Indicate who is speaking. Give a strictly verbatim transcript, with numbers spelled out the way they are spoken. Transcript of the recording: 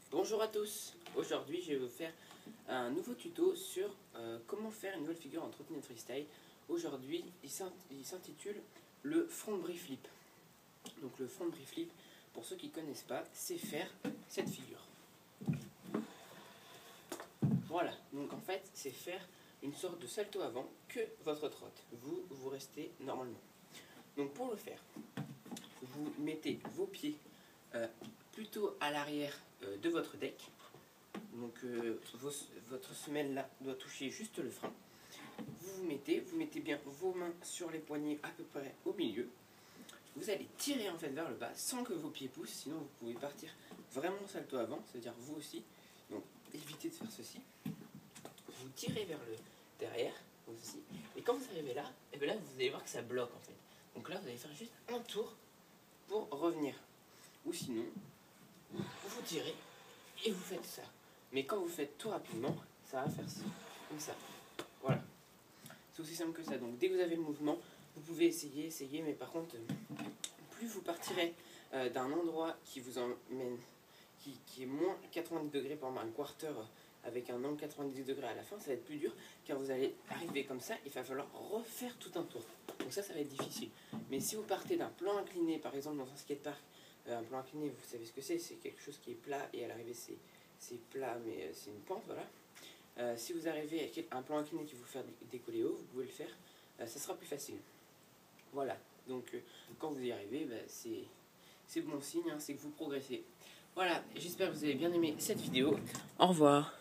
Speaker 1: Bonjour à tous, aujourd'hui je vais vous faire un nouveau tuto sur euh, comment faire une nouvelle figure en trottinette freestyle. Aujourd'hui il s'intitule le front bris flip. Donc le front bris flip, pour ceux qui ne connaissent pas, c'est faire cette figure. Voilà, donc en fait c'est faire une sorte de salto avant que votre trotte. Vous, vous restez normalement. Donc pour le faire, vous mettez vos pieds euh, plutôt à l'arrière euh, de votre deck. Donc euh, vos, votre semelle là doit toucher juste le frein. Vous vous mettez, vous mettez bien vos mains sur les poignets à peu près au milieu. Vous allez tirer en fait vers le bas sans que vos pieds poussent, sinon vous pouvez partir vraiment salto avant, c'est-à-dire vous aussi. Donc évitez de faire ceci. Vous tirez vers le derrière, vous aussi. Et quand vous arrivez là, et bien là vous allez voir que ça bloque en fait. Donc là vous allez faire juste un tour pour revenir. Ou sinon, vous tirez et vous faites ça. Mais quand vous faites tout rapidement, ça va faire ça, comme ça. Voilà. C'est aussi simple que ça. Donc dès que vous avez le mouvement, vous pouvez essayer, essayer, mais par contre, plus vous partirez euh, d'un endroit qui vous emmène, qui, qui est moins quatre-vingt-dix degrés, par exemple un quarter avec un angle quatre-vingt-dix degrés à la fin, ça va être plus dur, car vous allez arriver comme ça, il va falloir refaire tout un tour. Donc ça, ça va être difficile. Mais si vous partez d'un plan incliné, par exemple dans un skatepark, euh, un plan incliné, vous savez ce que c'est, c'est quelque chose qui est plat et à l'arrivée c'est c'est plat, mais euh, c'est une pente, voilà. Euh, si vous arrivez avec un plan incliné qui vous fait décoller haut, vous pouvez le faire, euh, ça sera plus facile. Voilà, donc euh, quand vous y arrivez, bah, c'est bon signe, hein, c'est que vous progressez. Voilà, j'espère que vous avez bien aimé cette vidéo. Au revoir.